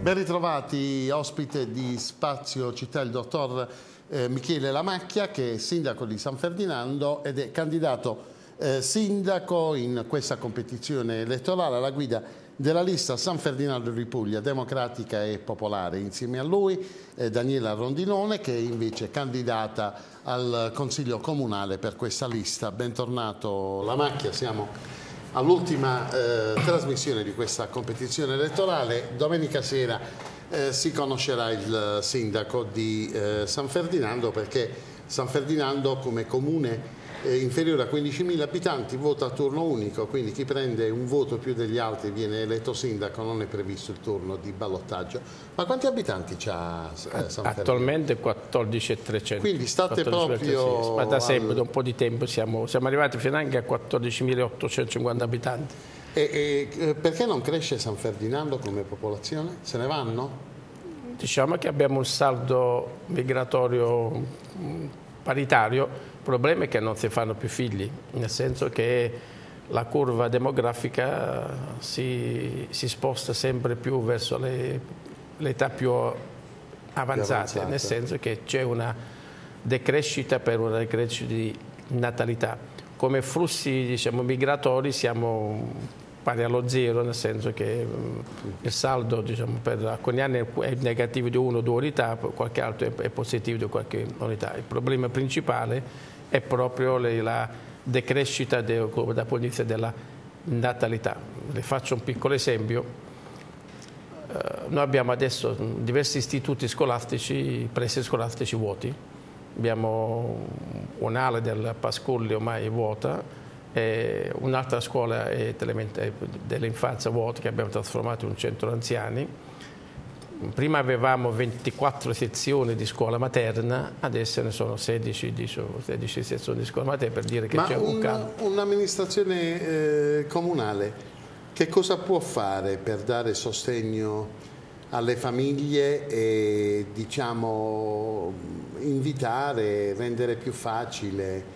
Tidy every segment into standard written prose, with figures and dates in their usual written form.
Ben ritrovati, ospite di Spazio Città, il dottor Michele Lamacchia, che è sindaco di San Ferdinando ed è candidato sindaco in questa competizione elettorale alla guida della lista San Ferdinando di Puglia, democratica e popolare. Insieme a lui Daniela Rondinone, che è invece candidata al Consiglio Comunale per questa lista. Bentornato Lamacchia, siamo all'ultima trasmissione di questa competizione elettorale. Domenica sera si conoscerà il sindaco di San Ferdinando, perché San Ferdinando, come comune inferiore a 15.000 abitanti, vota a turno unico, quindi chi prende un voto più degli altri viene eletto sindaco, non è previsto il turno di ballottaggio. Ma quanti abitanti c'ha San Ferdinando? Attualmente 14.300. Quindi state 14, proprio... sì, ma da sempre, da un po' di tempo, siamo arrivati fino anche a 14.850 abitanti. E perché non cresce San Ferdinando come popolazione? Se ne vanno? Diciamo che abbiamo un saldo migratorio paritario. Il problema è che non si fanno più figli, nel senso che la curva demografica si sposta sempre più verso l'età più avanzate, nel senso che c'è una decrescita per una decrescita di natalità. Come flussi, diciamo, migratori siamo pari allo zero, nel senso che il saldo, diciamo, per alcuni anni è negativo di 1 o 2 unità, qualche altro è positivo di qualche unità. Il problema principale è proprio la decrescita dal punto di vista della natalità. Le faccio un piccolo esempio. Noi abbiamo adesso diversi istituti scolastici, prescolastici vuoti. Abbiamo un'ala del Pascolli ormai vuota, un'altra scuola dell'infanzia vuota che abbiamo trasformato in un centro anziani. Prima avevamo 24 sezioni di scuola materna, adesso ne sono 16 sezioni di scuola materna, per dire che c'è un calo. Un'amministrazione comunale che cosa può fare per dare sostegno alle famiglie e, diciamo, invitare, rendere più facile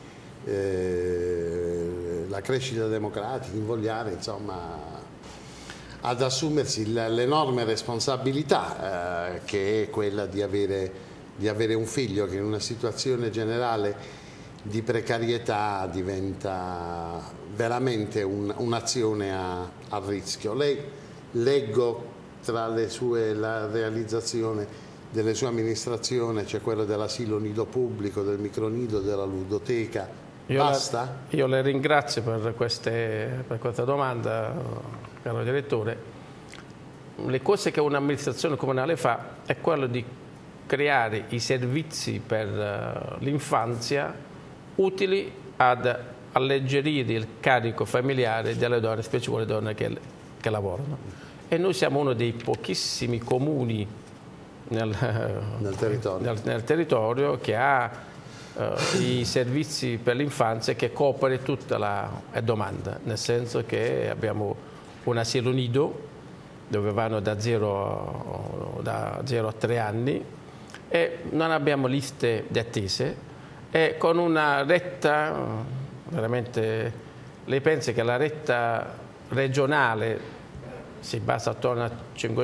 la crescita democratica, invogliare, insomma, ad assumersi l'enorme responsabilità che è quella di avere un figlio, che in una situazione generale di precarietà diventa veramente un'azione a rischio. Lei, leggo tra la realizzazione delle sue amministrazioni c'è quello dell'asilo nido pubblico, del micronido, della ludoteca. Basta? Io le ringrazio per questa domanda, caro direttore. Le cose che un'amministrazione comunale fa è quello di creare i servizi per l'infanzia utili ad alleggerire il carico familiare delle donne, specie quelle donne che lavorano. E noi siamo uno dei pochissimi comuni nel territorio che ha i servizi per l'infanzia che copre tutta la domanda, nel senso che abbiamo un asilo nido dove vanno da 0 a 3 anni e non abbiamo liste di attese, e con una retta, veramente, lei pensa che la retta regionale si basa attorno a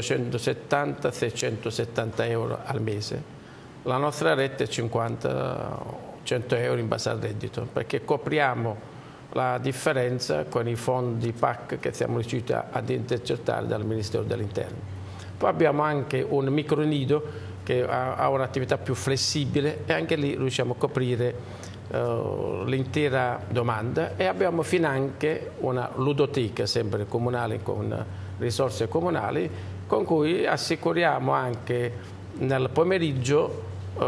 570-670 euro al mese. La nostra retta è 50-100 euro in base al reddito, perché copriamo la differenza con i fondi PAC che siamo riusciti ad intercettare dal Ministero dell'Interno. Poi abbiamo anche un micronido che ha un'attività più flessibile e anche lì riusciamo a coprire l'intera domanda, e abbiamo finanche una ludoteca sempre comunale con risorse comunali, con cui assicuriamo anche nel pomeriggio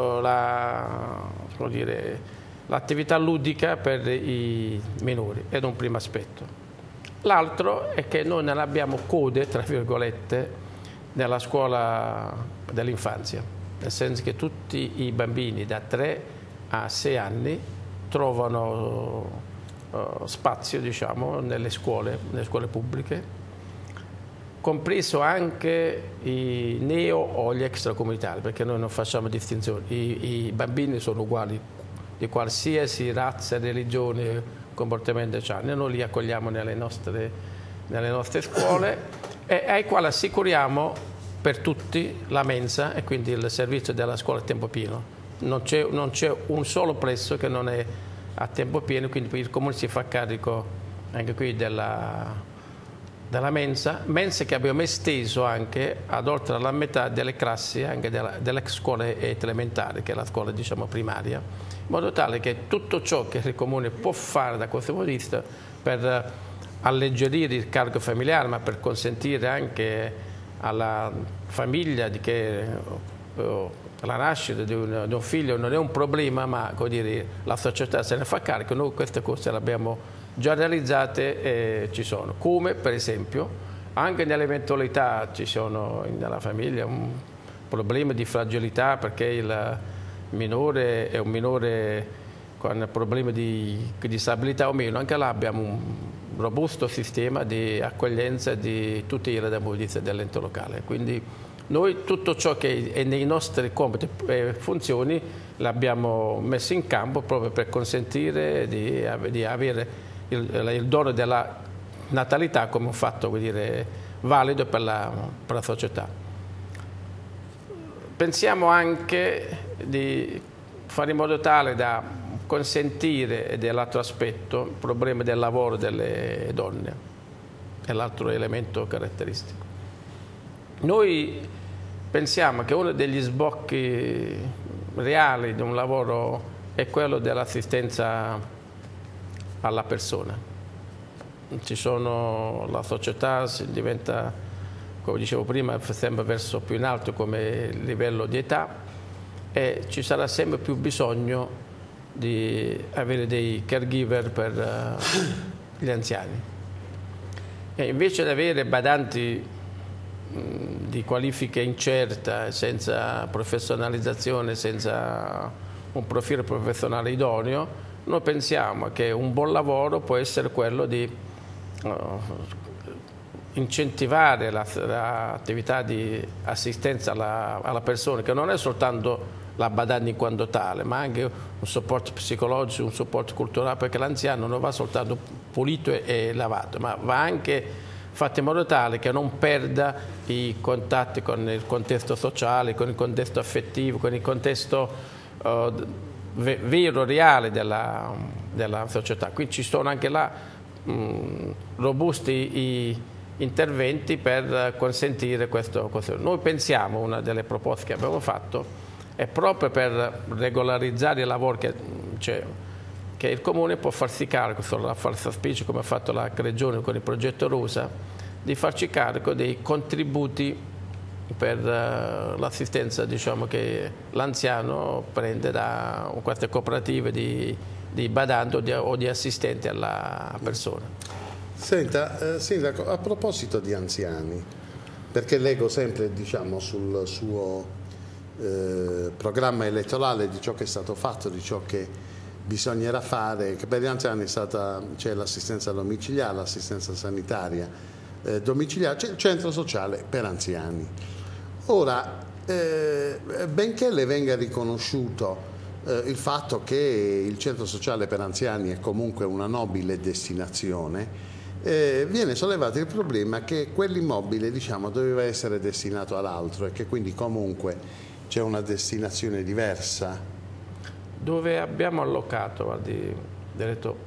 l'attività ludica per i minori, ed un primo aspetto. L'altro è che noi non abbiamo code, tra virgolette, nella scuola dell'infanzia, nel senso che tutti i bambini da 3 a 6 anni trovano spazio, diciamo, nelle scuole pubbliche, compreso anche i neo o gli extracomunitari, perché noi non facciamo distinzioni. I bambini sono uguali, di qualsiasi razza, religione, comportamento hanno. Noi li accogliamo nelle nostre scuole, e ai quali assicuriamo per tutti la mensa e quindi il servizio della scuola a tempo pieno. Non c'è un solo plesso che non è a tempo pieno, quindi il Comune si fa carico anche qui della mensa che abbiamo esteso anche ad oltre alla metà delle classi anche dell'ex scuola elementare, che è la scuola diciamo primaria, in modo tale che tutto ciò che il Comune può fare da questo punto di vista per alleggerire il carico familiare, ma per consentire anche alla famiglia la nascita di un figlio non è un problema, ma la società se ne fa carico. Noi queste cose le abbiamo già realizzate e ci sono, come per esempio anche nell'eventualità ci sono nella famiglia un problema di fragilità perché il minore è un minore con problemi di disabilità o meno, anche là abbiamo un robusto sistema di accoglienza di tutela dell'ente locale. Quindi noi tutto ciò che è nei nostri compiti e funzioni l'abbiamo messo in campo proprio per consentire di avere il dono della natalità come un fatto valido per la società. Pensiamo anche di fare in modo tale da consentire, dell'altro aspetto, il problema del lavoro delle donne, è l'altro elemento caratteristico. Noi pensiamo che uno degli sbocchi reali di un lavoro è quello dell'assistenza alla persona. La società si diventa, come dicevo prima, sempre verso più in alto come livello di età e ci sarà sempre più bisogno di avere dei caregiver per gli anziani. E invece di avere badanti di qualifiche incerta, senza professionalizzazione, senza un profilo professionale idoneo, noi pensiamo che un buon lavoro può essere quello di incentivare l'attività di assistenza alla persona, che non è soltanto la badante in quanto tale, ma anche un supporto psicologico, un supporto culturale, perché l'anziano non va soltanto pulito e lavato, ma va anche fatto in modo tale che non perda i contatti con il contesto sociale, con il contesto affettivo, con il contesto vero, reale della società. Quindi ci sono anche là robusti interventi per consentire questo. Noi pensiamo, una delle proposte che abbiamo fatto, è proprio per regolarizzare il lavoro che il Comune può farsi carico, sulla falsa specie come ha fatto la Regione con il progetto Rosa, di farci carico dei contributi per l'assistenza che l'anziano prende da queste cooperative di badanti o di assistenti alla persona. Senta, Sindaco, a proposito di anziani, perché leggo sempre sul suo programma elettorale di ciò che è stato fatto, di ciò che bisognerà fare, che per gli anziani c'è l'assistenza domiciliare, l'assistenza sanitaria domiciliare, c'è il centro sociale per anziani. Ora, benché le venga riconosciuto il fatto che il centro sociale per anziani è comunque una nobile destinazione, viene sollevato il problema che quell'immobile doveva essere destinato ad altro e che quindi comunque c'è una destinazione diversa. Dove abbiamo allocato, detto,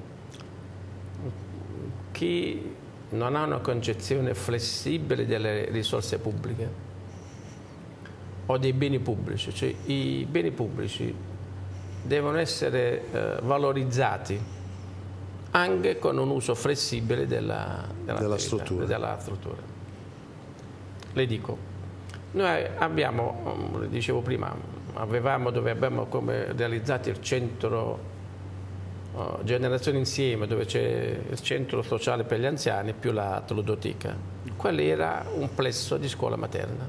chi non ha una concezione flessibile delle risorse pubbliche o dei beni pubblici, cioè i beni pubblici devono essere valorizzati anche con un uso flessibile della struttura. Le dico, noi abbiamo, dicevo prima, dove abbiamo come realizzato il centro Generazione Insieme, dove c'è il centro sociale per gli anziani più la ludoteca. Quello era un plesso di scuola materna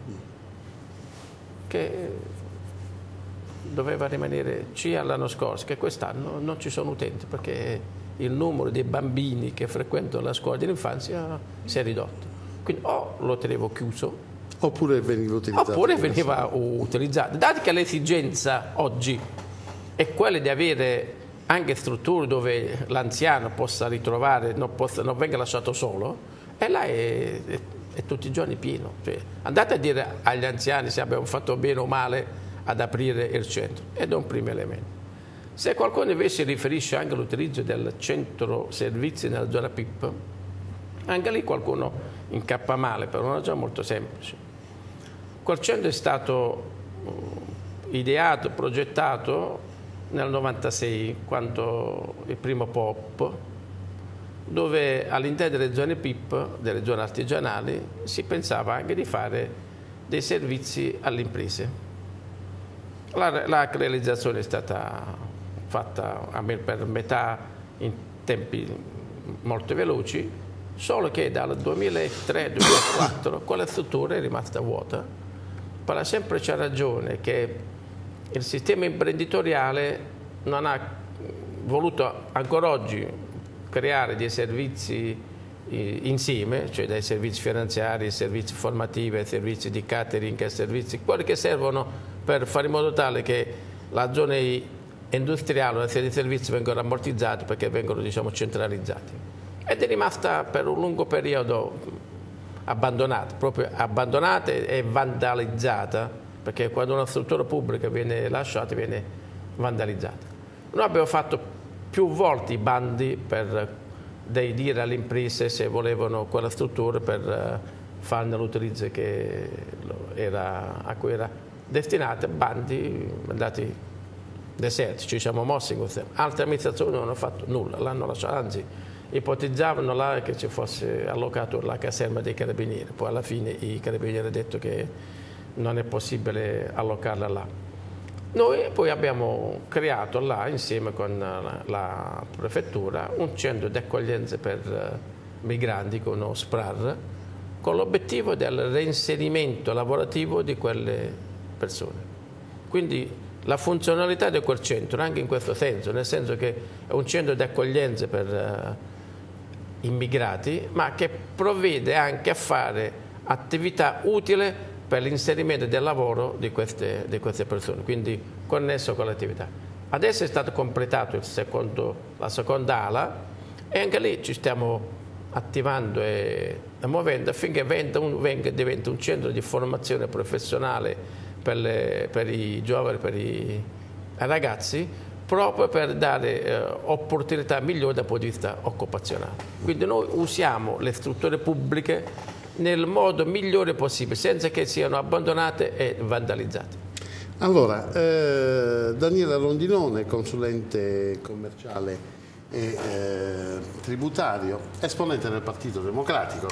che doveva rimanere sia l'anno scorso che quest'anno non ci sono utenti perché il numero dei bambini che frequentano la scuola dell'infanzia si è ridotto. Quindi o lo tenevo chiuso oppure veniva utilizzato. Dato che l'esigenza oggi è quella di avere anche strutture dove l'anziano possa ritrovare, non venga lasciato solo, e là è tutti i giorni pieno. Cioè, andate a dire agli anziani se abbiamo fatto bene o male ad aprire il centro, ed è un primo elemento. Se qualcuno invece riferisce anche all'utilizzo del centro servizi nella zona PIP, anche lì qualcuno incappa male per una ragione molto semplice. Quel centro è stato ideato, progettato nel 96, quando il primo POP, dove all'interno delle zone PIP, delle zone artigianali, si pensava anche di fare dei servizi alle imprese. La realizzazione è stata fatta per metà in tempi molto veloci, solo che dal 2003-2004 quella struttura è rimasta vuota, per la semplice ragione che il sistema imprenditoriale non ha voluto ancora oggi creare dei servizi insieme, cioè dai servizi finanziari, servizi formativi, servizi di catering, servizi, quelli che servono per fare in modo tale che la zona industriale, una serie di servizi vengono ammortizzati perché vengono, diciamo, centralizzati. Ed è rimasta per un lungo periodo abbandonata, proprio abbandonata e vandalizzata, perché quando una struttura pubblica viene lasciata viene vandalizzata. Noi abbiamo fatto più volte i bandi per dire alle imprese se volevano quella struttura per farne l'utilizzo a cui era destinata, bandi andati deserti, ci siamo mossi in questo. Altre amministrazioni non hanno fatto nulla, l'hanno lasciato, anzi ipotizzavano là che ci fosse allocato la caserma dei carabinieri, poi alla fine i carabinieri hanno detto che non è possibile allocarla là. Noi poi abbiamo creato là, insieme con la prefettura, un centro di accoglienza per migranti con uno SPRAR, con l'obiettivo del reinserimento lavorativo di quelle persone. Quindi la funzionalità di quel centro, anche in questo senso, nel senso che è un centro di accoglienza per immigrati, ma che provvede anche a fare attività utile per l'inserimento del lavoro di queste persone, quindi connesso con l'attività. Adesso è stato completato la seconda ala e anche lì ci stiamo attivando e muovendo affinché diventa un centro di formazione professionale per i giovani, per i ragazzi, proprio per dare opportunità migliori dal punto di vista occupazionale. Quindi noi usiamo le strutture pubbliche nel modo migliore possibile, senza che siano abbandonate e vandalizzate. Allora, Daniele Rondinone, consulente commerciale e tributario, esponente del Partito Democratico,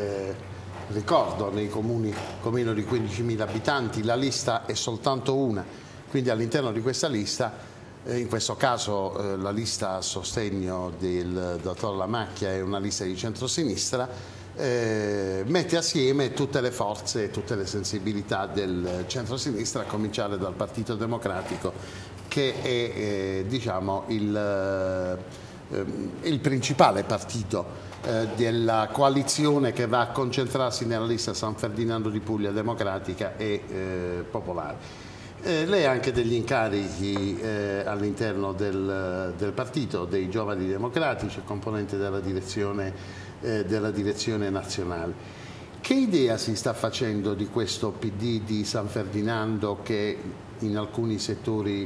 ricordo nei comuni con meno di 15.000 abitanti la lista è soltanto una, quindi all'interno di questa lista, in questo caso la lista a sostegno del dottor La Macchia è una lista di centrosinistra, mette assieme tutte le forze e tutte le sensibilità del centro-sinistra, a cominciare dal Partito Democratico, che è diciamo, il principale partito della coalizione che va a concentrarsi nella lista San Ferdinando di Puglia Democratica e Popolare. Lei ha anche degli incarichi all'interno del partito dei Giovani Democratici, componente della direzione nazionale. Che idea si sta facendo di questo PD di San Ferdinando che in alcuni settori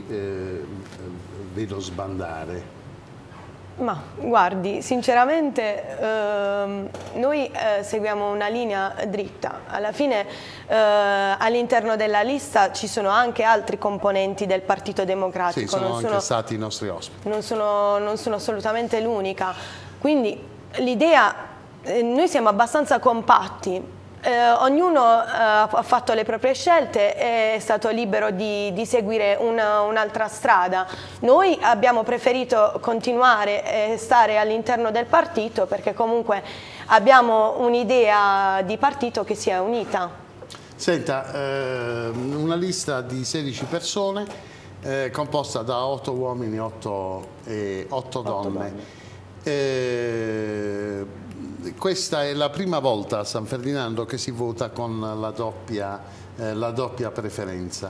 vedo sbandare? Ma guardi, sinceramente noi seguiamo una linea dritta. Alla fine all'interno della lista ci sono anche altri componenti del Partito Democratico. Sì, sono anche stati i nostri ospiti. Non sono assolutamente l'unica. Quindi l'idea, noi siamo abbastanza compatti. Ognuno ha fatto le proprie scelte e è stato libero di seguire un'altra strada. Noi abbiamo preferito continuare e stare all'interno del partito perché comunque abbiamo un'idea di partito che sia unita. Senta, una lista di 16 persone composta da 8 uomini e 8 donne. Questa è la prima volta a San Ferdinando che si vota con la doppia preferenza.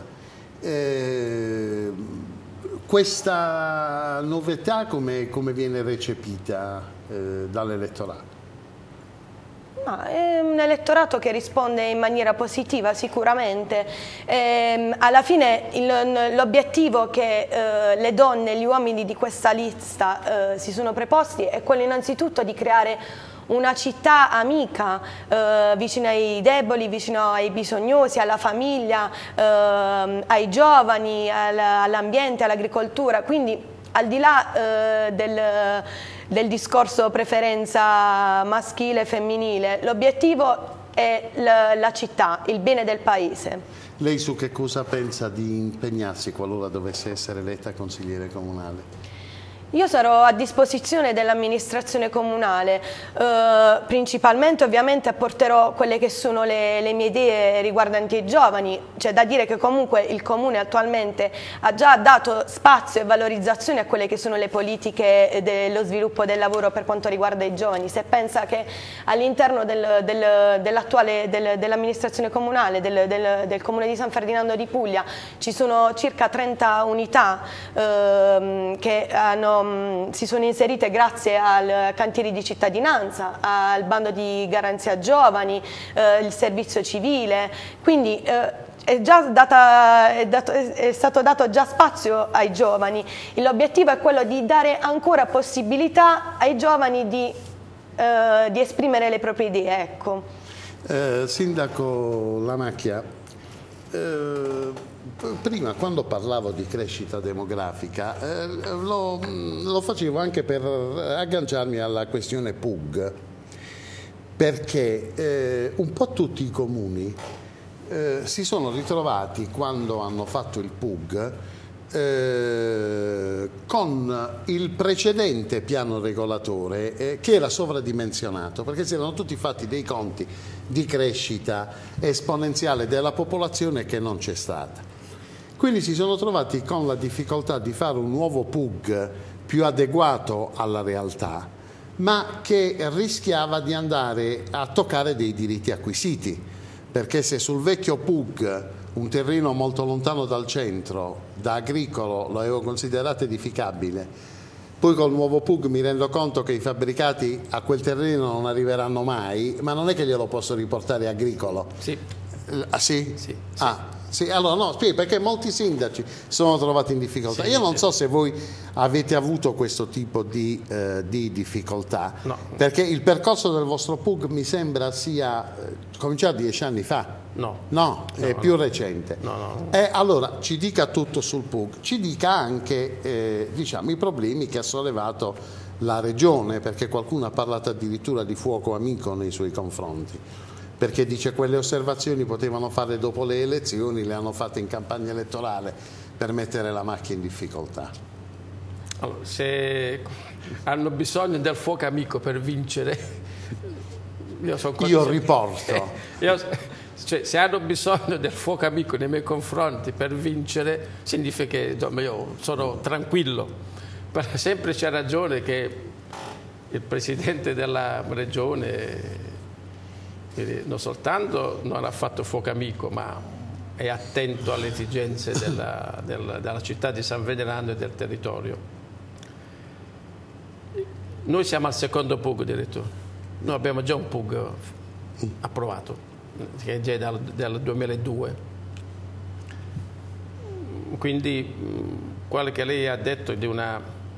Questa novità come viene recepita dall'elettorato? È un elettorato che risponde in maniera positiva sicuramente. Alla fine l'obiettivo che le donne e gli uomini di questa lista si sono preposti è quello innanzitutto di creare una città amica, vicino ai deboli, vicino ai bisognosi, alla famiglia, ai giovani, all'ambiente, all'agricoltura. Quindi al di là del discorso preferenza maschile e femminile, l'obiettivo è la città, il bene del paese. Lei su che cosa pensa di impegnarsi qualora dovesse essere eletta consigliere comunale? Io sarò a disposizione dell'amministrazione comunale, principalmente ovviamente apporterò quelle che sono le mie idee riguardanti i giovani. C'è da dire che comunque il Comune attualmente ha già dato spazio e valorizzazione a quelle che sono le politiche dello sviluppo del lavoro per quanto riguarda i giovani. Se pensa che all'interno dell'amministrazione comunale del Comune di San Ferdinando di Puglia ci sono circa 30 unità che si sono inserite grazie al cantieri di cittadinanza, al bando di garanzia giovani, il servizio civile, quindi è stato dato già spazio ai giovani. L'obiettivo è quello di dare ancora possibilità ai giovani di esprimere le proprie idee. Ecco. Sindaco Lamacchia, prima quando parlavo di crescita demografica lo facevo anche per agganciarmi alla questione PUG, perché un po' tutti i comuni si sono ritrovati quando hanno fatto il PUG con il precedente piano regolatore che era sovradimensionato, perché si erano tutti fatti dei conti di crescita esponenziale della popolazione che non c'è stata. Quindi si sono trovati con la difficoltà di fare un nuovo PUG più adeguato alla realtà, ma che rischiava di andare a toccare dei diritti acquisiti, perché se sul vecchio PUG un terreno molto lontano dal centro, da agricolo, lo avevo considerato edificabile, poi col nuovo PUG mi rendo conto che i fabbricati a quel terreno non arriveranno mai, ma non è che glielo posso riportare agricolo. Sì. Ah, sì? Sì. Ah. Sì, allora no, perché molti sindaci sono trovati in difficoltà. Sì, io non so se voi avete avuto questo tipo di difficoltà, no. Perché il percorso del vostro PUG mi sembra sia cominciato 10 anni fa. No, no, è più recente. No. Allora ci dica tutto sul PUG, ci dica anche diciamo, i problemi che ha sollevato la Regione, perché qualcuno ha parlato addirittura di fuoco amico nei suoi confronti. Perché dice quelle osservazioni potevano fare dopo le elezioni, le hanno fatte in campagna elettorale per mettere la macchia in difficoltà. Allora, se hanno bisogno del fuoco amico per vincere, io riporto. Cioè, se hanno bisogno del fuoco amico nei miei confronti per vincere, significa che insomma, io sono tranquillo, per la semplice ragione che il Presidente della Regione non soltanto non ha fatto fuoco amico, ma è attento alle esigenze della città di San Ferdinando e del territorio. Noi siamo al secondo PUG, direttore. Noi abbiamo già un PUG approvato, che è già del 2002. Quindi quello che lei ha detto di una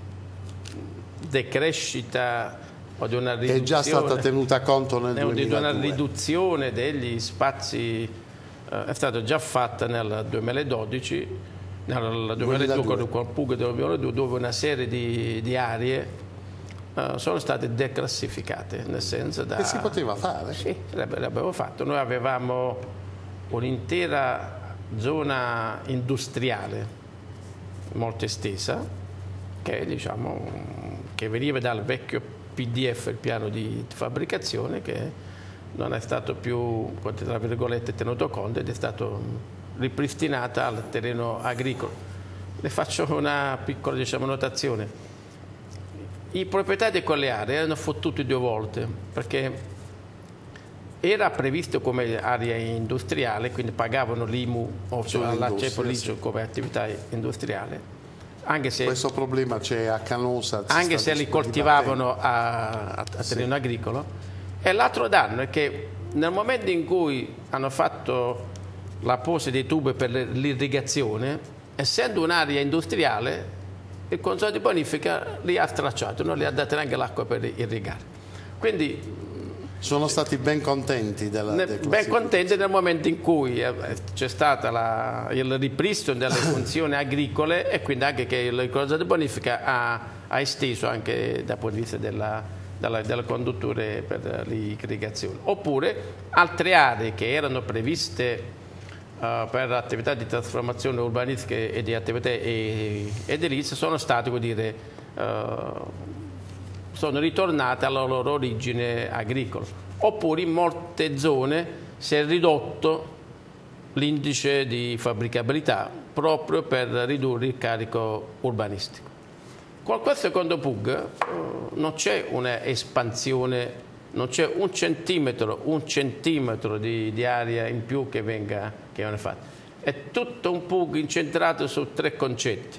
decrescita o di una riduzione, è già stata tenuta conto nel 2002. Di una riduzione degli spazi è stata già fatta nel 2012, nel 2002 con il PUG del 2002, dove una serie di aree sono state declassificate, nel senso da... E si poteva fare? Sì, l'abbiamo fatto. Noi avevamo un'intera zona industriale molto estesa che, diciamo, che veniva dal vecchio PDF, il piano di fabbricazione, che non è stato più, tra virgolette, tenuto conto ed è stato ripristinata al terreno agricolo. Le faccio una piccola, diciamo, notazione. I proprietari di quelle aree erano fottuti 2 volte, perché era previsto come area industriale, quindi pagavano l'IMU o la CEPOLICIO come attività industriale. Anche se, questo problema c'è a Canosa, anche se li coltivavano a terreno agricolo, E l'altro danno è che nel momento in cui hanno fatto la pose dei tubi per l'irrigazione, essendo un'area industriale, il Consorzio di Bonifica li ha stracciati, non li ha dati neanche l'acqua per irrigare. Quindi sono stati ben contenti ben contenti nel momento in cui c'è stato il ripristino delle funzioni agricole, e quindi anche che il Consorzio di Bonifica ha esteso anche dal punto di vista delle condutture per l'irrigazione. Oppure altre aree che erano previste per attività di trasformazione urbanistica e di attività edilizie sono state, come dire, sono ritornate alla loro origine agricola. Oppure in molte zone si è ridotto l'indice di fabbricabilità proprio per ridurre il carico urbanistico. Con questo secondo PUG non c'è un'espansione, non c'è un centimetro di area in più che viene fatto. È tutto un PUG incentrato su 3 concetti.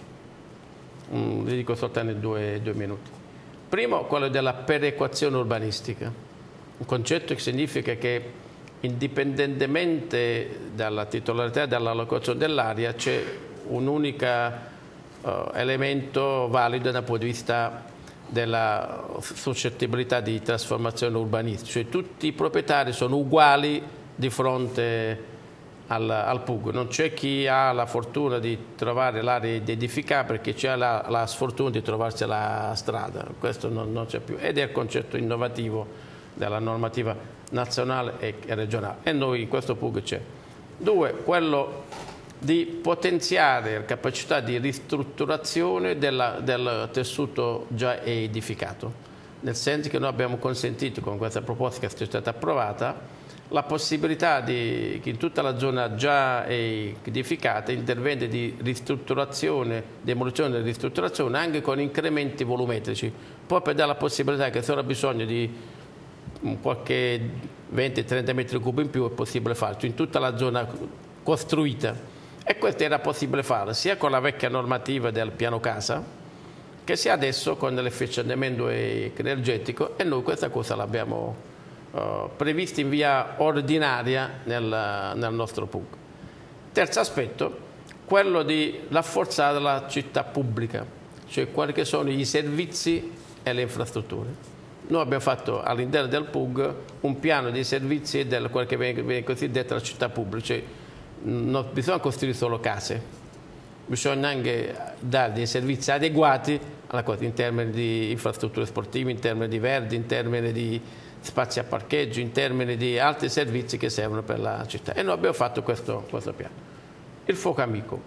Vi dico soltanto in due minuti. Primo, quello della perequazione urbanistica, un concetto che significa che indipendentemente dalla titolarità e dall'allocazione dell'area c'è un unico elemento valido dal punto di vista della suscettibilità di trasformazione urbanistica, cioè tutti i proprietari sono uguali di fronte al PUG. Non c'è chi ha la fortuna di trovare l'area di edificare perché c'è la sfortuna di trovarsi la strada. Questo non c'è più, ed è il concetto innovativo della normativa nazionale e regionale, e noi in questo PUG c'è. 2, quello di potenziare la capacità di ristrutturazione del tessuto già edificato, nel senso che noi abbiamo consentito con questa proposta che è stata approvata la possibilità che in tutta la zona già edificata interventi di ristrutturazione, demolizione e ristrutturazione anche con incrementi volumetrici, poi per dare la possibilità che se ora ha bisogno di qualche 20-30 metri cubi in più è possibile farlo in tutta la zona costruita. E questo era possibile farlo sia con la vecchia normativa del piano casa che sia adesso con l'efficientamento energetico, e noi questa cosa l'abbiamo prevista in via ordinaria nel nostro PUG. Terzo aspetto, quello di rafforzare la città pubblica, cioè quelli che sono i servizi e le infrastrutture. Noi abbiamo fatto all'interno del PUG un piano di servizi e quel che viene cosiddetta la città pubblica, cioè non bisogna costruire solo case, bisogna anche dare dei servizi adeguati alla cosa, in termini di infrastrutture sportive, in termini di verdi, in termini di spazi a parcheggio, in termini di altri servizi che servono per la città. E noi abbiamo fatto questo piano. Il fuoco amico.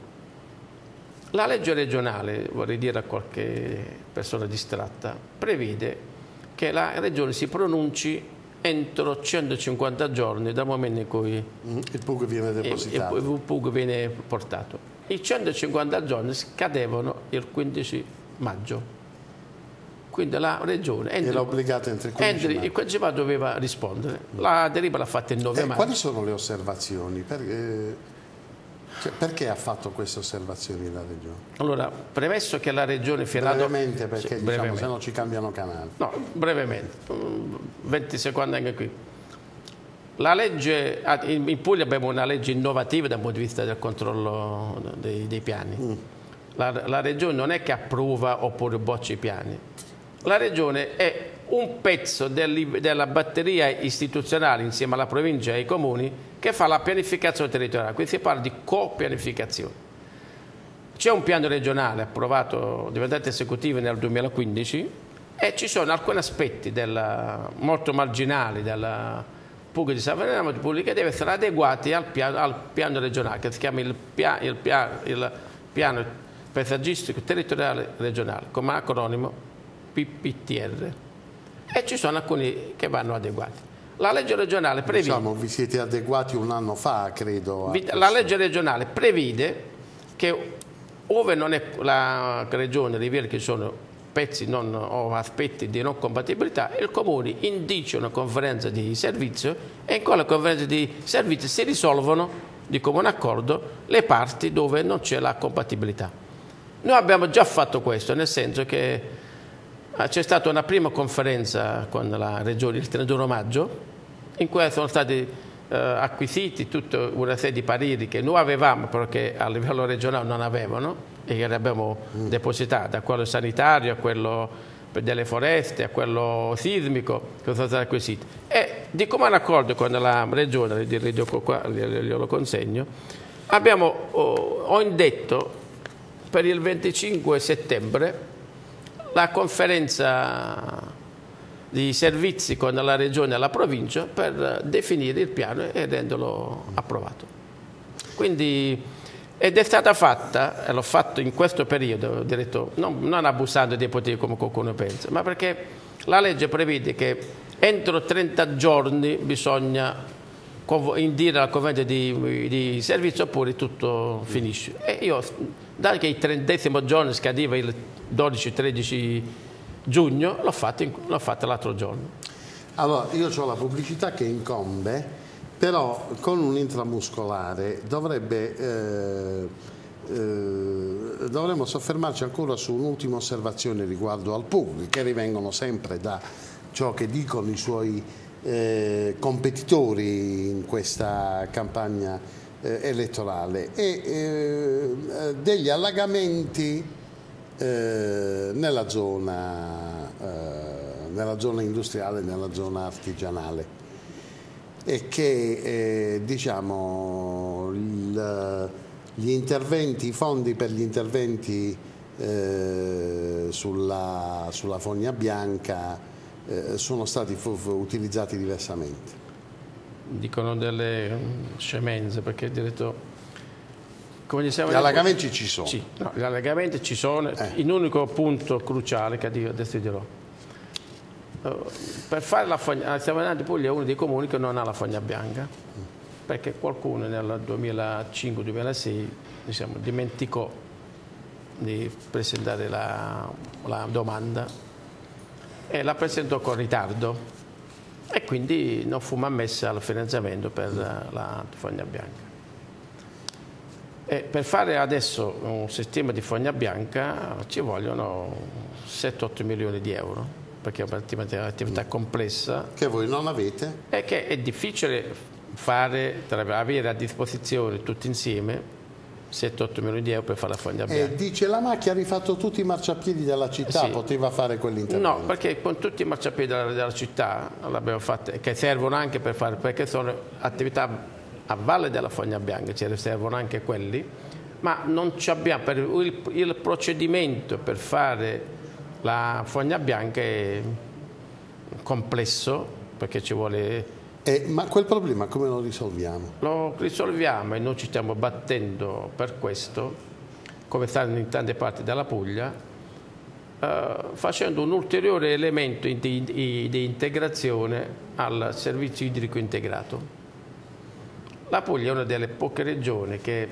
La legge regionale, vorrei dire a qualche persona distratta, prevede che la regione si pronunci entro 150 giorni dal momento in cui il PUG viene depositato. Il PUG viene portato. I 150 giorni scadevano il 15 maggio. Quindi la regione era obbligata entro il 15 maggio. Il 15 maggio doveva rispondere. La delibera l'ha fatta il 9 maggio. Quali sono le osservazioni? Perché ha fatto queste osservazioni la regione? Allora, premesso che la regione brevemente, perché sì, diciamo, se no ci cambiano canale. No, brevemente, 20 secondi anche qui. La legge, in Puglia abbiamo una legge innovativa dal punto di vista del controllo dei piani. La regione non è che approva oppure boccia i piani. La regione è un pezzo della batteria istituzionale insieme alla provincia e ai comuni che fa la pianificazione territoriale, quindi si parla di co-pianificazione. C'è un piano regionale approvato, diventato esecutivo nel 2015, e ci sono alcuni aspetti molto marginali del PUG di San Ferdinando che devono essere adeguati al piano regionale, che si chiama il piano paesaggistico territoriale regionale, come acronimo PPTR, e ci sono alcuni che vanno adeguati. La legge regionale prevede... Diciamo, vi siete adeguati un anno fa, credo. La legge regionale prevede che ove non è la regione rivela che ci sono pezzi o aspetti di non compatibilità, il comune indice una conferenza di servizio, e in quella conferenza di servizio si risolvono di comune accordo le parti dove non c'è la compatibilità. Noi abbiamo già fatto questo, nel senso che c'è stata una prima conferenza con la Regione il 31 maggio, in cui sono stati acquisiti tutta una serie di pareri che noi avevamo, però che a livello regionale non avevano, e che abbiamo depositato, da quello sanitario a quello delle foreste, a quello sismico, che sono stati acquisiti. E di comune accordo con la Regione, glielo consegno, ho indetto per il 25 settembre la conferenza di servizi con la Regione e la Provincia per definire il piano e renderlo approvato. Quindi, ed è stata fatta, e l'ho fatto in questo periodo, diretto, non abusando dei poteri come qualcuno pensa, ma perché la legge prevede che entro 30 giorni bisogna indire al convento di servizio oppure tutto finisce. E io, da che il 30° giorno scadeva il 12-13 giugno, l'ho fatta l'altro giorno. Allora, io ho la pubblicità che incombe, però con un intramuscolare dovremmo soffermarci ancora su un'ultima osservazione riguardo al PUG, che rivengono sempre da ciò che dicono i suoi competitori in questa campagna elettorale, e degli allagamenti nella zona industriale, nella zona artigianale, e che diciamo i fondi per gli interventi sulla fogna bianca sono stati utilizzati diversamente. Dicono delle scemenze, perché diretto, come diciamo, gli allagamenti ci sono. Sì, no, gli allagamenti ci sono. In un unico punto cruciale che adesso dirò. Per fare la fogna, Stiamo andando in Puglia è uno dei comuni che non ha la fogna bianca, perché qualcuno nel 2005-2006 diciamo, dimenticò di presentare la domanda e la presentò con ritardo, e quindi non fu ammessa al finanziamento per la fogna bianca. E per fare adesso un sistema di fogna bianca ci vogliono 7-8 milioni di euro, perché è un'attività complessa. Che voi non avete? E che è difficile fare, avere a disposizione tutti insieme 7-8 milioni di euro per fare la fogna bianca. Dice la macchia ha rifatto tutti i marciapiedi della città, sì. Poteva fare quell'intervento? No, perché con tutti i marciapiedi della città l'abbiamo fatta, che servono anche per fare, perché sono attività a valle della fogna bianca, ci servono anche quelli, ma non ci abbiamo, per il procedimento per fare la fogna bianca è complesso, perché ci vuole... ma quel problema come lo risolviamo? Lo risolviamo, e noi ci stiamo battendo per questo, come stanno in tante parti della Puglia, facendo un ulteriore elemento di integrazione al servizio idrico integrato. La Puglia è una delle poche regioni che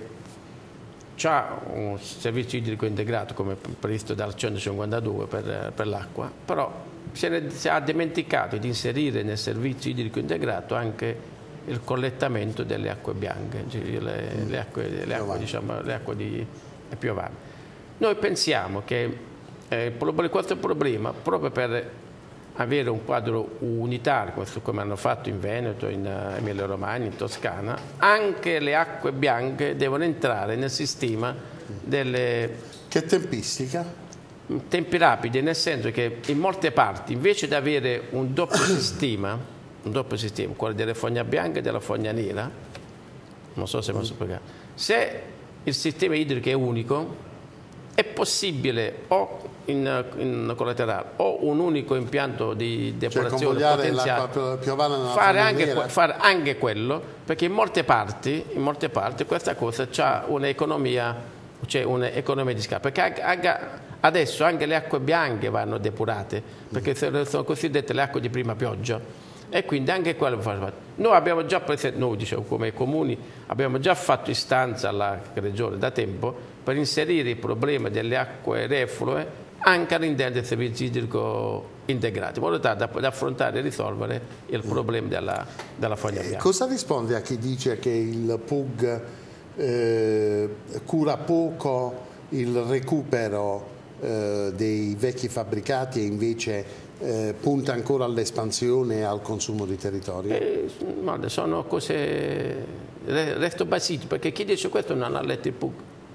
ha un servizio idrico integrato, come previsto dal 152 per l'acqua, però si ha dimenticato di inserire nel servizio idrico integrato anche il collettamento delle acque bianche, cioè le acque di piovane. Noi pensiamo che questo problema, proprio per avere un quadro unitario, come hanno fatto in Veneto, in Emilia Romagna, in Toscana, anche le acque bianche devono entrare nel sistema delle... Che tempistica? Tempi rapidi, nel senso che in molte parti, invece di avere un doppio sistema, quello delle fogna bianche e della fogna nera, non so se mi posso spiegare, se il sistema idrico è unico, è possibile o in collaterale o un unico impianto di depurazione potenziale fare anche quello, perché in molte parti questa cosa c'ha un'economia, c'è un'economia di scala, perché adesso anche le acque bianche vanno depurate, perché sono cosiddette le acque di prima pioggia, e quindi anche quello noi abbiamo già come comuni abbiamo già fatto istanza alla Regione da tempo per inserire il problema delle acque reflue anche all'interno del servizio idrico integrato, in modo tale da affrontare e risolvere il problema della fogna bianca. Cosa risponde a chi dice che il PUG cura poco il recupero dei vecchi fabbricati e invece punta ancora all'espansione e al consumo di territorio? Guarda, sono cose, resto basito, perché chi dice questo non ha letto il PUG.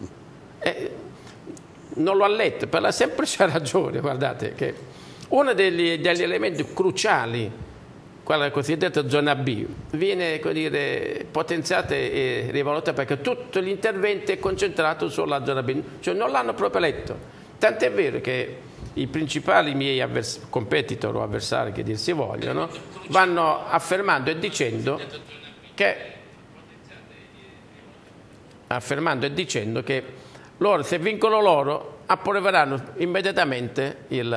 Non lo ha letto per la semplice ragione, guardate, che uno degli elementi cruciali, quella cosiddetta zona B, viene potenziata e rivalutata perché tutto l'intervento è concentrato sulla zona B, cioè non l'hanno proprio letto. Tant'è vero che i principali miei competitor o avversari, che dir si vogliono, vanno affermando e dicendo che loro, se vincono loro, approveranno immediatamente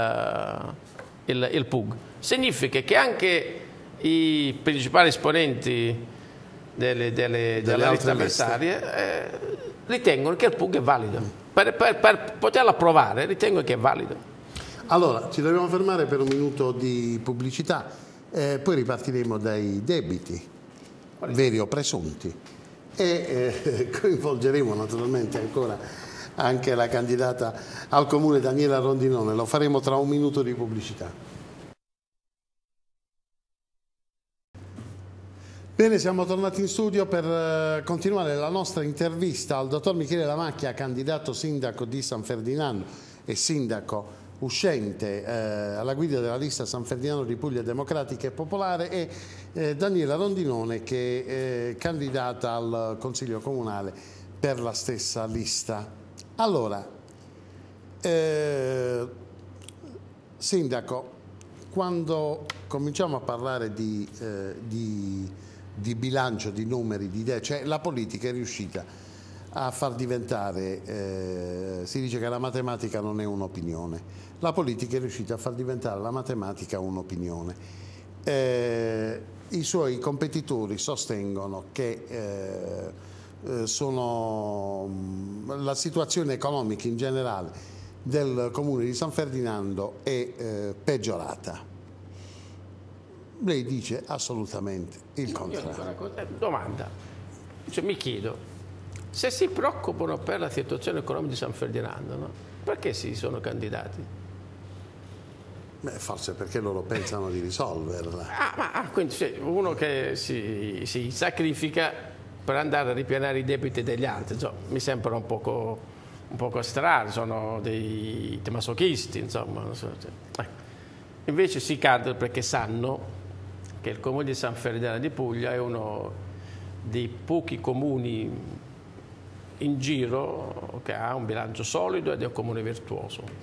il PUG. Significa che anche i principali esponenti delle liste avversarie ritengono che il PUG è valido. Per poterlo approvare, ritengo che è valido. Allora, ci dobbiamo fermare per un minuto di pubblicità, poi ripartiremo dai debiti, veri o presunti, e coinvolgeremo naturalmente ancora anche la candidata al comune Daniela Rondinone. Lo faremo tra un minuto di pubblicità. Bene, siamo tornati in studio per continuare la nostra intervista al dottor Michele Lamacchia, candidato sindaco di San Ferdinando e sindaco uscente alla guida della lista San Ferdinando di Puglia Democratica e Popolare, e Daniela Rondinone, che è candidata al Consiglio Comunale per la stessa lista. Allora, sindaco, quando cominciamo a parlare di bilancio, di numeri, di idee, cioè la politica è riuscita a far diventare, si dice che la matematica non è un'opinione, la politica è riuscita a far diventare la matematica un'opinione. I suoi competitori sostengono che la situazione economica in generale del comune di San Ferdinando è peggiorata. Lei dice assolutamente il contrario. Domanda, cioè, mi chiedo, se si preoccupano per la situazione economica di San Ferdinando, no? Perché si sono candidati? Beh, forse perché loro pensano di risolverla. Quindi uno che si sacrifica per andare a ripianare i debiti degli altri, insomma, mi sembra un poco strano, sono dei masochisti, insomma. Non so, invece si candidano perché sanno che il comune di San Ferdinando di Puglia è uno dei pochi comuni in giro che ha un bilancio solido ed è un comune virtuoso.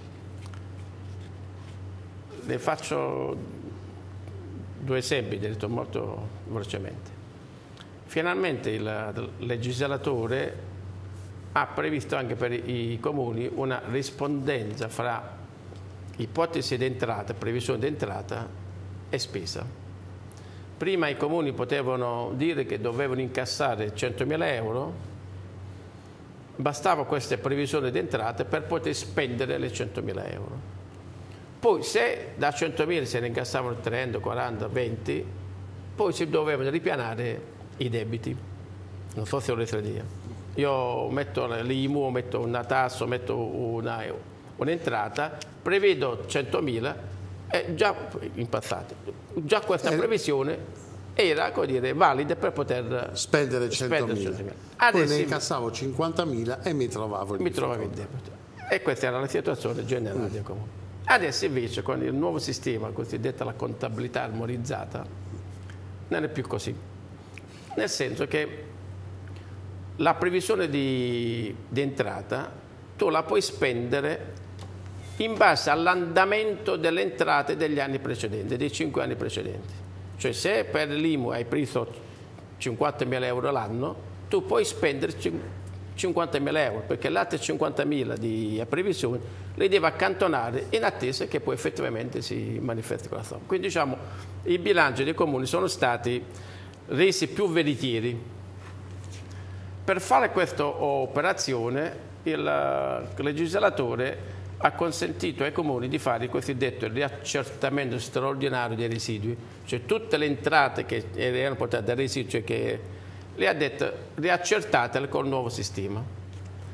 Le faccio due esempi, detto molto velocemente. Finalmente il legislatore ha previsto anche per i comuni una rispondenza fra ipotesi di entrata, previsione di entrata e spesa. Prima i comuni potevano dire che dovevano incassare 100.000 euro, bastava questa previsione di entrate per poter spendere le 100.000 euro. Poi se da 100.000 se ne incassavano 30, 40, 20, poi si dovevano ripianare i debiti. Non so se volete dire. Io metto l'IMU, metto una tassa, metto un'entrata, prevedo 100.000 e già in passato, già questa previsione era valida per poter spendere 100.000. Poi ne incassavo 50.000 e mi trovavo in debito. E questa era la situazione generale del comune. Adesso invece con il nuovo sistema, cosiddetta la contabilità armonizzata, non è più così. Nel senso che la previsione di entrata tu la puoi spendere in base all'andamento delle entrate degli anni precedenti, dei 5 anni precedenti. Cioè se per l'IMU hai preso 50.000 euro l'anno, tu puoi spendere 50.000 euro, perché le altre 50.000 di previsione le devi accantonare in attesa che poi effettivamente si manifesti quella somma. Quindi diciamo i bilanci dei comuni sono stati resi più veritieri. Per fare questa operazione il legislatore ha consentito ai comuni di fare il cosiddetto riaccertamento straordinario dei residui, cioè tutte le entrate che erano portate dai residui, cioè che le ha detto riaccertatele col nuovo sistema.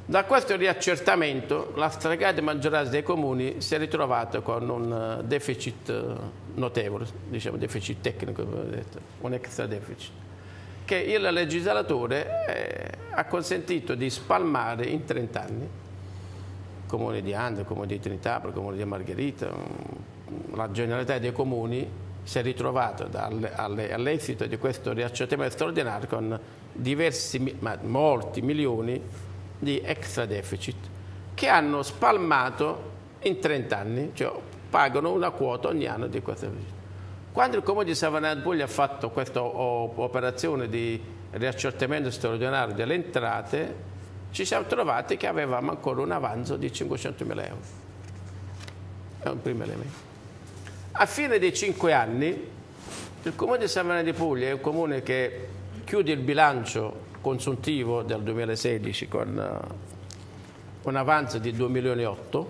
Da questo riaccertamento la stragrande maggioranza dei comuni si è ritrovata con un deficit notevole, diciamo deficit tecnico, un extra deficit, che il legislatore ha consentito di spalmare in 30 anni. Comune di Ande, Comune di Trinitapoli, Comune di Margherita, la generalità dei comuni si è ritrovata all'esito di questo riaccertamento straordinario con molti milioni di extra deficit che hanno spalmato in 30 anni, cioè pagano una quota ogni anno di questo deficit. Quando il Comune di Savona Puglia ha fatto questa operazione di riaccertamento straordinario delle entrate, ci siamo trovati che avevamo ancora un avanzo di 500.000 euro. È un primo elemento. A fine dei 5 anni il Comune di Savona di Puglia è un comune che chiude il bilancio consuntivo del 2016 con un avanzo di 2,8 milioni,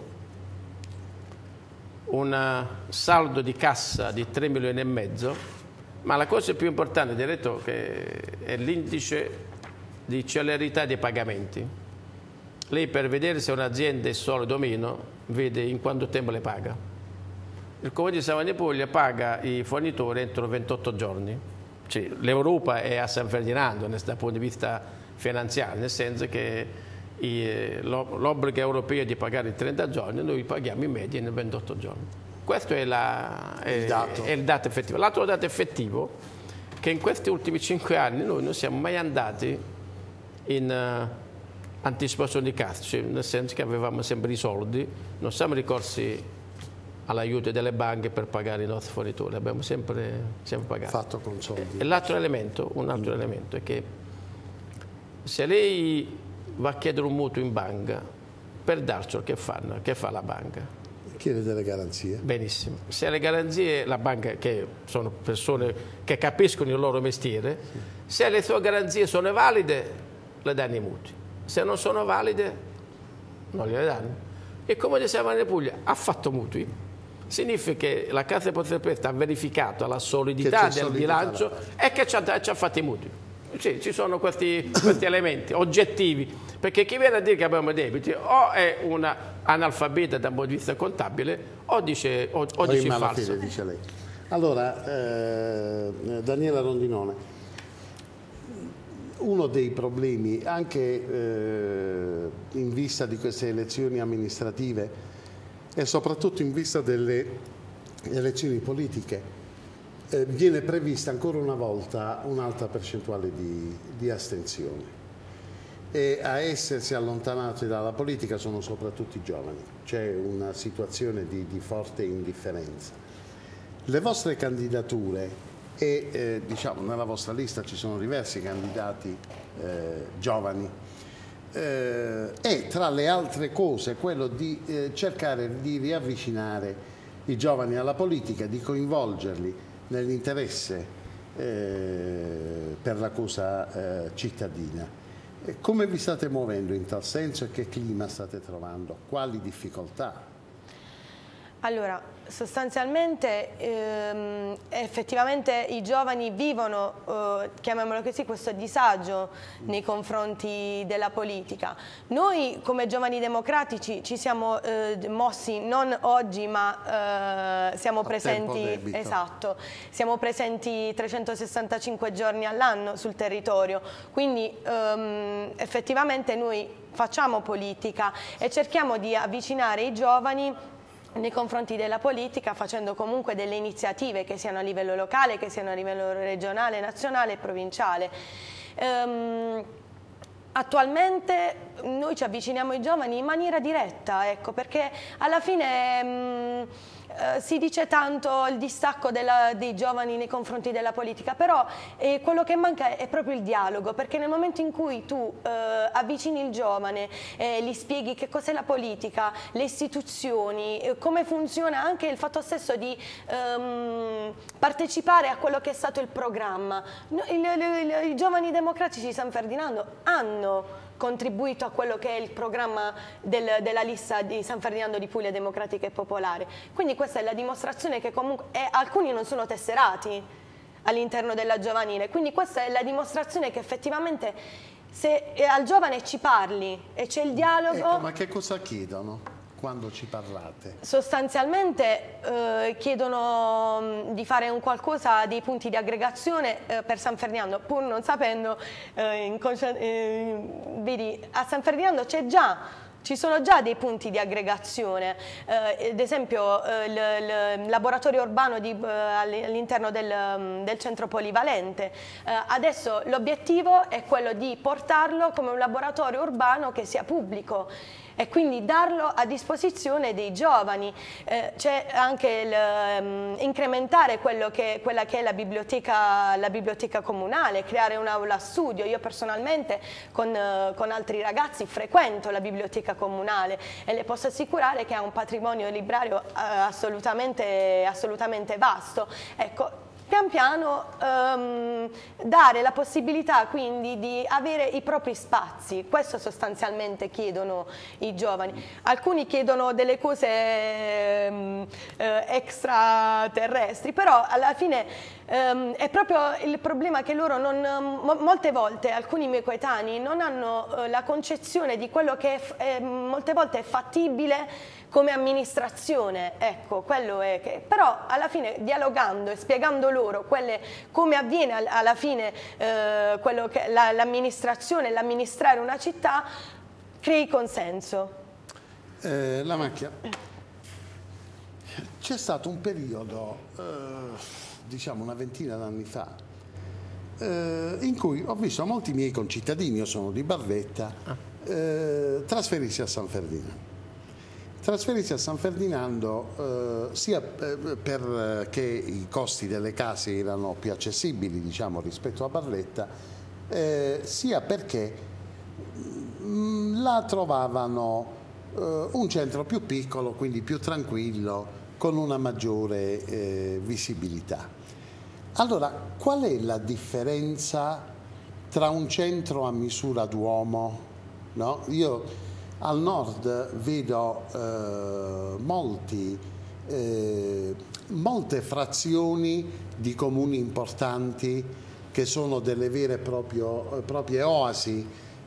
un saldo di cassa di 3,5 milioni, ma la cosa più importante, diretto, che è l'indice di celerità dei pagamenti. Lei, per vedere se un'azienda è solido o meno, vede in quanto tempo le paga. Il Comune di Savona di Puglia paga i fornitori entro 28 giorni. Cioè, l'Europa è a San Ferdinando dal punto di vista finanziario, nel senso che l'obbligo europeo è di pagare in 30 giorni, noi paghiamo in media in 28 giorni. Questo è il dato effettivo. L'altro dato effettivo è che in questi ultimi 5 anni noi non siamo mai andati in anticipazione di cassa, cioè nel senso che avevamo sempre i soldi, non siamo ricorsi all'aiuto delle banche per pagare i nostri fornitori, abbiamo sempre pagato. Fatto con soldi. E l'altro elemento, un altro elemento è che se lei va a chiedere un mutuo in banca, per darcelo che fa la banca? Chiede delle garanzie. Benissimo. Se le garanzie, la banca, che sono persone che capiscono il loro mestiere, sì, se le sue garanzie sono valide, le danno i mutui. Se non sono valide, non gliele danno. E come diceva Savona di Puglia, ha fatto mutui. Significa che la Cassa di Deposito e Prestiti ha verificato la solidità del bilancio e che ci ha fatto i mutui. Sì, ci sono questi elementi oggettivi, perché chi viene a dire che abbiamo debiti o è un analfabeta dal punto di vista contabile o dice il falso. Dice lei. Allora, Daniela Rondinone, uno dei problemi anche in vista di queste elezioni amministrative e soprattutto in vista delle elezioni politiche, viene prevista ancora una volta un'alta percentuale di astensione, e a essersi allontanati dalla politica sono soprattutto i giovani. C'è una situazione di forte indifferenza. Le vostre candidature e diciamo nella vostra lista ci sono diversi candidati giovani, e tra le altre cose quello di cercare di riavvicinare i giovani alla politica, di coinvolgerli nell'interesse per la cosa cittadina. Come vi state muovendo in tal senso e che clima state trovando? Quali difficoltà? Allora, sostanzialmente effettivamente i giovani vivono, chiamiamolo così, questo disagio nei confronti della politica. Noi come Giovani Democratici ci siamo mossi non oggi, ma siamo presenti, esatto, siamo presenti 365 giorni all'anno sul territorio, quindi effettivamente noi facciamo politica e cerchiamo di avvicinare i giovani nei confronti della politica, facendo comunque delle iniziative che siano a livello locale, che siano a livello regionale, nazionale e provinciale. Attualmente noi ci avviciniamo ai giovani in maniera diretta, ecco, perché alla fine si dice tanto il distacco dei giovani nei confronti della politica, però quello che manca è proprio il dialogo, perché nel momento in cui tu avvicini il giovane, gli spieghi che cos'è la politica, le istituzioni, come funziona anche il fatto stesso di partecipare a quello che è stato il programma. I Giovani Democratici di San Ferdinando hanno contribuito a quello che è il programma della lista di San Ferdinando di Puglia Democratica e Popolare. Quindi questa è la dimostrazione che comunque alcuni non sono tesserati all'interno della giovanile, quindi questa è la dimostrazione che effettivamente se al giovane ci parli e c'è il dialogo... Ecco, ma che cosa chiedono quando ci parlate? Sostanzialmente chiedono di fare un qualcosa, dei punti di aggregazione per San Ferdinando, pur non sapendo, vedi, a San Ferdinando ci sono già dei punti di aggregazione, ad esempio il laboratorio urbano all'interno del centro polivalente. Adesso l'obiettivo è quello di portarlo come un laboratorio urbano che sia pubblico e quindi darlo a disposizione dei giovani. C'è anche incrementare quella che è la biblioteca comunale, creare un'aula studio. Io personalmente con altri ragazzi frequento la biblioteca comunale e le posso assicurare che ha un patrimonio librario assolutamente vasto. Ecco, pian piano dare la possibilità quindi di avere i propri spazi, questo sostanzialmente chiedono i giovani. Alcuni chiedono delle cose extraterrestri, però alla fine è proprio il problema che loro molte volte, alcuni miei coetanei, non hanno la concezione di quello che molte volte è fattibile come amministrazione, ecco, quello è che, però alla fine dialogando e spiegando loro come avviene alla fine l'amministrazione, l'amministrare una città, crei consenso. La Macchia, c'è stato un periodo, diciamo una ventina d'anni fa, in cui ho visto molti miei concittadini, io sono di Barletta, trasferirsi a San Ferdinando. Trasferirsi a San Ferdinando sia perché i costi delle case erano più accessibili, diciamo, rispetto a Barletta, sia perché là trovavano un centro più piccolo, quindi più tranquillo, con una maggiore visibilità. Allora, qual è la differenza tra un centro a misura d'uomo? No? Io al nord vedo molte frazioni di comuni importanti che sono delle vere e proprie oasi.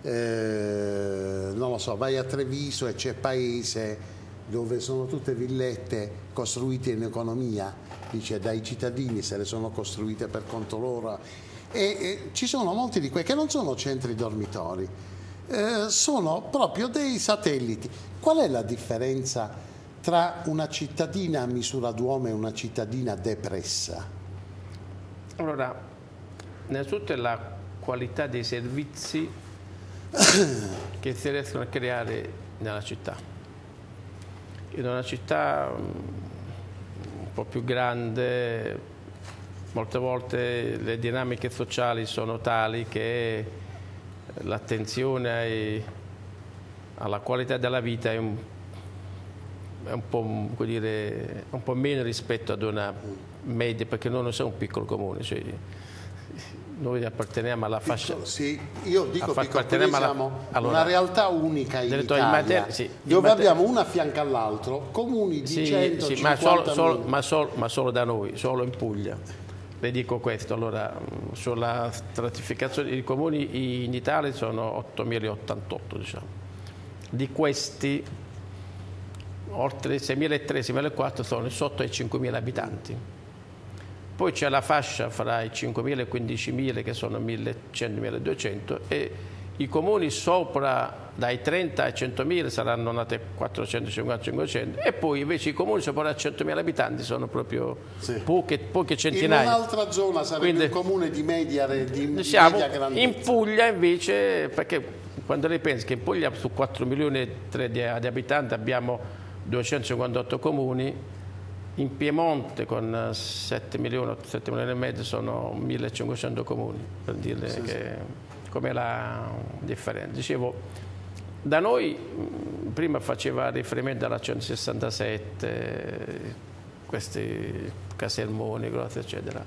Non lo so, vai a Treviso e c'è Paese, dove sono tutte villette costruite in economia, dice dai cittadini, se le sono costruite per conto loro, e ci sono molti di quei che non sono centri dormitori. Sono proprio dei satelliti. Qual è la differenza tra una cittadina a misura d'uomo e una cittadina depressa? Allora, innanzitutto è la qualità dei servizi che si riescono a creare nella città. In una città un po' più grande, molte volte le dinamiche sociali sono tali che l'attenzione alla qualità della vita è un po', come dire, un po' meno rispetto ad una media, perché noi non siamo un piccolo comune, cioè noi apparteniamo alla fascia. Sì, io dico piccolo, noi siamo una realtà unica in Italia, dove abbiamo una a fianco all'altro, comuni di 150.000. Ma solo da noi, solo in Puglia. Le dico questo, allora, sulla stratificazione dei comuni in Italia sono 8.088, diciamo. Di questi, oltre 6.300-6.400 sono sotto ai 5.000 abitanti. Poi c'è la fascia fra i 5.000 e i 15.000 che sono 1.100-1.200 e i comuni sopra dai 30 ai 100.000 saranno nati 450-500 e poi invece i comuni sopra i 100.000 abitanti sono proprio poche centinaia. In un'altra zona sarebbe un comune di media grandezza. In Puglia invece, perché quando lei pensa che in Puglia su 4 milioni e 3 di abitanti abbiamo 258 comuni, in Piemonte con 7 milioni e mezzo sono 1.500 comuni, per dirle com'è la differenza. Dicevo, da noi prima faceva riferimento alla 167, questi casermoni, grossi, eccetera.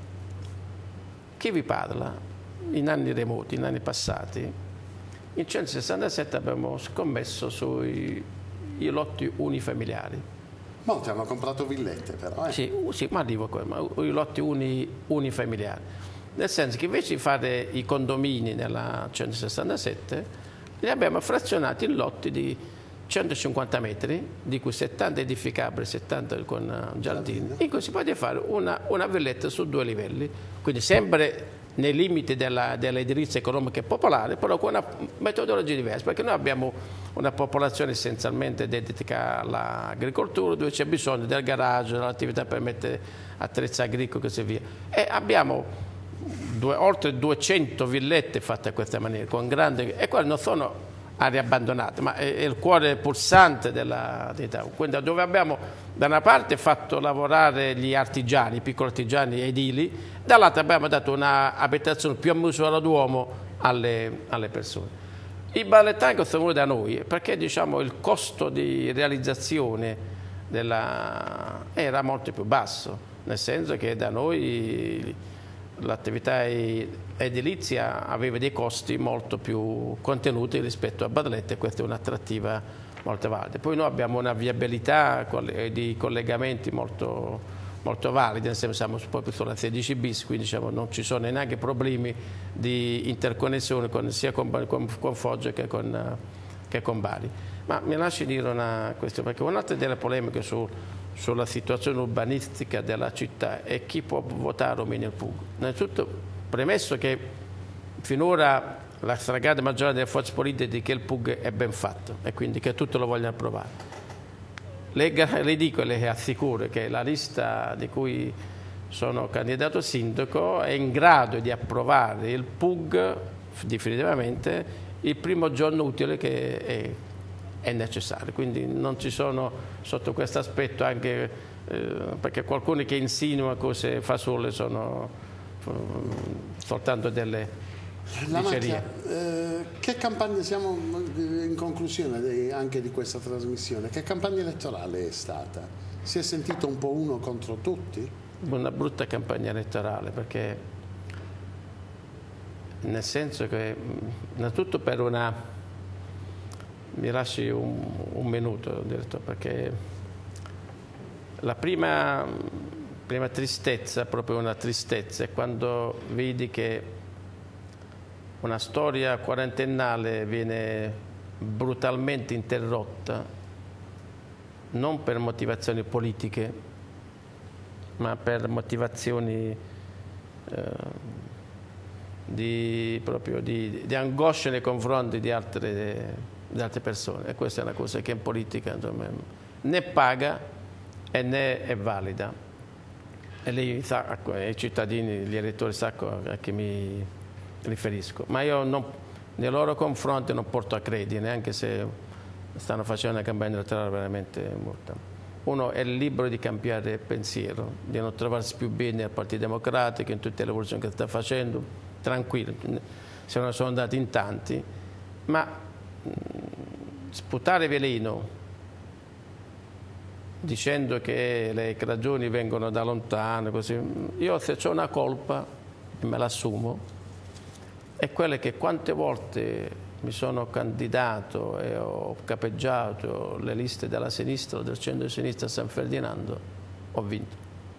Chi vi parla, in anni remoti, in anni passati, in 167 abbiamo scommesso sui lotti unifamiliari. Molti hanno comprato villette però. Sì, ma arrivo qua, ma i lotti unifamiliari. nel senso che invece di fare i condomini nella 167, li abbiamo frazionati in lotti di 150 metri, di cui 70 edificabili, 70 con giardini, in cui si poteva fare una villetta su 2 livelli, quindi sempre nei limiti dell'edilizia economica e popolare, però con una metodologia diversa, perché noi abbiamo una popolazione essenzialmente dedicata all'agricoltura, dove c'è bisogno del garage, dell'attività per mettere attrezzi agricoli e così via. E abbiamo oltre 200 villette fatte a questa maniera, con grande, e quelle non sono aree abbandonate, ma è il cuore pulsante dell'attività. Quindi dove abbiamo da una parte fatto lavorare gli artigiani, i piccoli artigiani edili, dall'altra abbiamo dato un'abitazione più a misura d'uomo alle persone. I ballettani sono venuti da noi perché diciamo, il costo di realizzazione era molto più basso, nel senso che da noi l'attività edilizia aveva dei costi molto più contenuti rispetto a Barletta, e questa è un'attrattiva molto valida. Poi noi abbiamo una viabilità di collegamenti molto, molto valida, nel senso siamo proprio sulla 16 bis, quindi diciamo, non ci sono neanche problemi di interconnessione sia con Foggia che con Bari. Ma mi lasci dire una questione, perché un'altra delle polemiche sulla situazione urbanistica della città è chi può votare o meno il PUG. Innanzitutto, premesso che finora la stragrande maggioranza delle forze politiche dice che il PUG è ben fatto e quindi che tutti lo vogliono approvare. Le dico e le assicuro che la lista di cui sono candidato sindaco è in grado di approvare il PUG definitivamente il primo giorno utile che è necessario, quindi non ci sono sotto questo aspetto, anche perché qualcuno che insinua cose fasole sono soltanto delle dicerie. Che campagna, siamo in conclusione anche di questa trasmissione, che campagna elettorale è stata? Si è sentito un po' uno contro tutti? Una brutta campagna elettorale, perché nel senso che innanzitutto per una... Mi lasci un minuto, direttore, perché la prima tristezza, proprio una tristezza, è quando vedi che una storia quarantennale viene brutalmente interrotta, non per motivazioni politiche, ma per motivazioni proprio di angoscia nei confronti di altre persone, e questa è una cosa che in politica insomma, né paga e né è valida, e lei sa, i cittadini, gli elettori sanno a chi mi riferisco, ma io nei loro confronti non porto a credito, neanche se stanno facendo una campagna elettorale veramente molta. Uno è libero di cambiare pensiero, di non trovarsi più bene al Partito Democratico, in tutte le evoluzioni che sta facendo, tranquillo, se ne sono andati in tanti, ma sputare veleno dicendo che le ragioni vengono da lontano, così. Io se ho una colpa, me l'assumo, è quella che quante volte mi sono candidato e ho capeggiato le liste della sinistra o del centro-sinistra a San Ferdinando, ho vinto.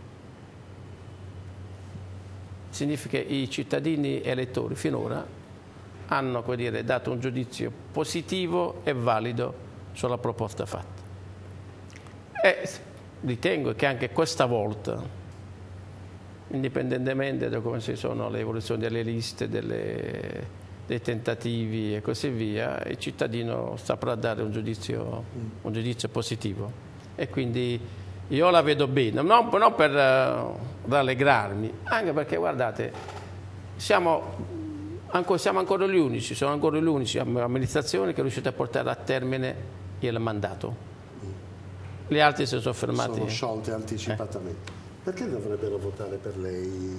Significa che i cittadini elettori finora hanno, come dire, dato un giudizio positivo e valido sulla proposta fatta. E ritengo che anche questa volta, indipendentemente da come si sono le evoluzioni delle liste, dei tentativi e così via, il cittadino saprà dare un giudizio positivo. E quindi io la vedo bene, non per rallegrarmi, anche perché, guardate, siamo ancora gli unici, sono ancora gli unici amministrazioni che riuscite a portare a termine il mandato. Gli altri si sono fermati. Sono sciolte anticipatamente. Perché dovrebbero votare per lei?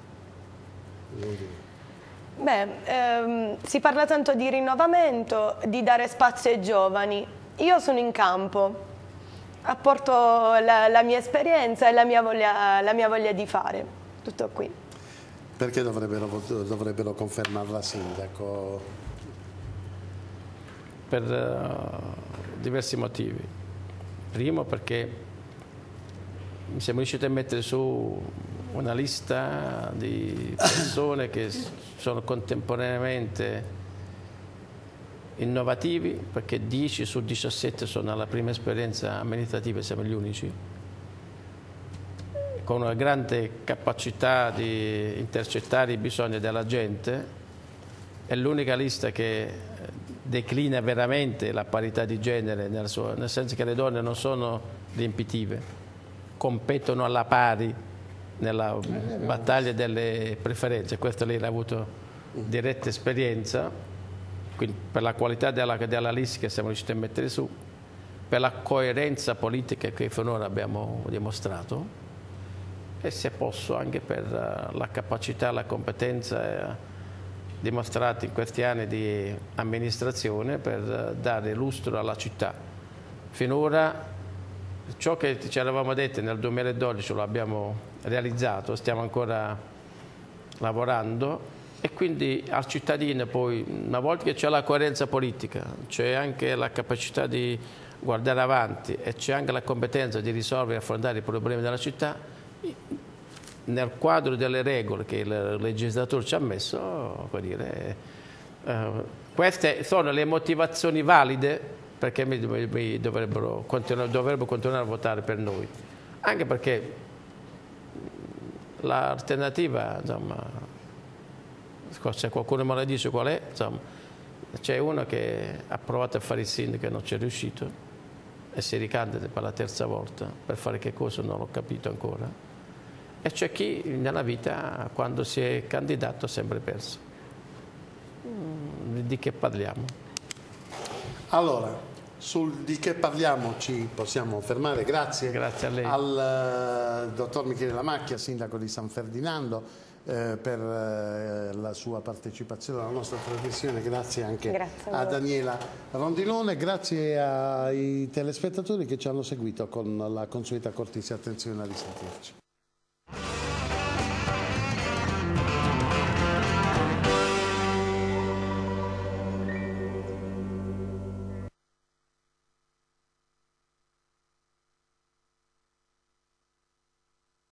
Beh, si parla tanto di rinnovamento, di dare spazio ai giovani. Io sono in campo, apporto la mia esperienza e la mia voglia di fare. Tutto qui. Perché dovrebbero confermarla sindaco? Per diversi motivi. Primo perché mi siamo riusciti a mettere su una lista di persone che sono contemporaneamente innovativi, perché 10 su 17 sono alla prima esperienza amministrativa, siamo gli unici, con una grande capacità di intercettare i bisogni della gente. È l'unica lista che declina veramente la parità di genere, nel senso che le donne non sono riempitive, competono alla pari nella battaglia delle preferenze. Questo lei l'ha avuto diretta esperienza, quindi per la qualità della lista che siamo riusciti a mettere su, per la coerenza politica che finora abbiamo dimostrato, e se posso anche per la capacità e la competenza dimostrati in questi anni di amministrazione per dare lustro alla città. Finora ciò che ci eravamo detti nel 2012 lo abbiamo realizzato, stiamo ancora lavorando, e quindi al cittadino poi, una volta che c'è la coerenza politica, c'è anche la capacità di guardare avanti e c'è anche la competenza di risolvere e affrontare i problemi della città, nel quadro delle regole che il legislatore ci ha messo, queste sono le motivazioni valide perché dovrebbero continuare a votare per noi, anche perché l'alternativa, insomma, se qualcuno me la dice qual è, insomma, c'è uno che ha provato a fare il sindaco e non ci è riuscito e si ricandida per la terza volta. Per fare che cosa non l'ho capito ancora. E c'è chi nella vita, quando si è candidato, ha sempre perso. Di che parliamo? Allora, sul di che parliamo ci possiamo fermare. Grazie a lei. Al dottor Michele Lamacchia, sindaco di San Ferdinando, per la sua partecipazione alla nostra trasmissione. Grazie anche a Daniela Rondinone, grazie ai telespettatori che ci hanno seguito con la consueta cortesia e attenzione a risentirci.